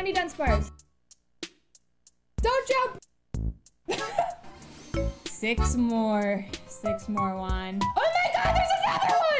many Dunsparce. Don't jump! 6 more. 6 more, Juan. Oh my god, there's another one!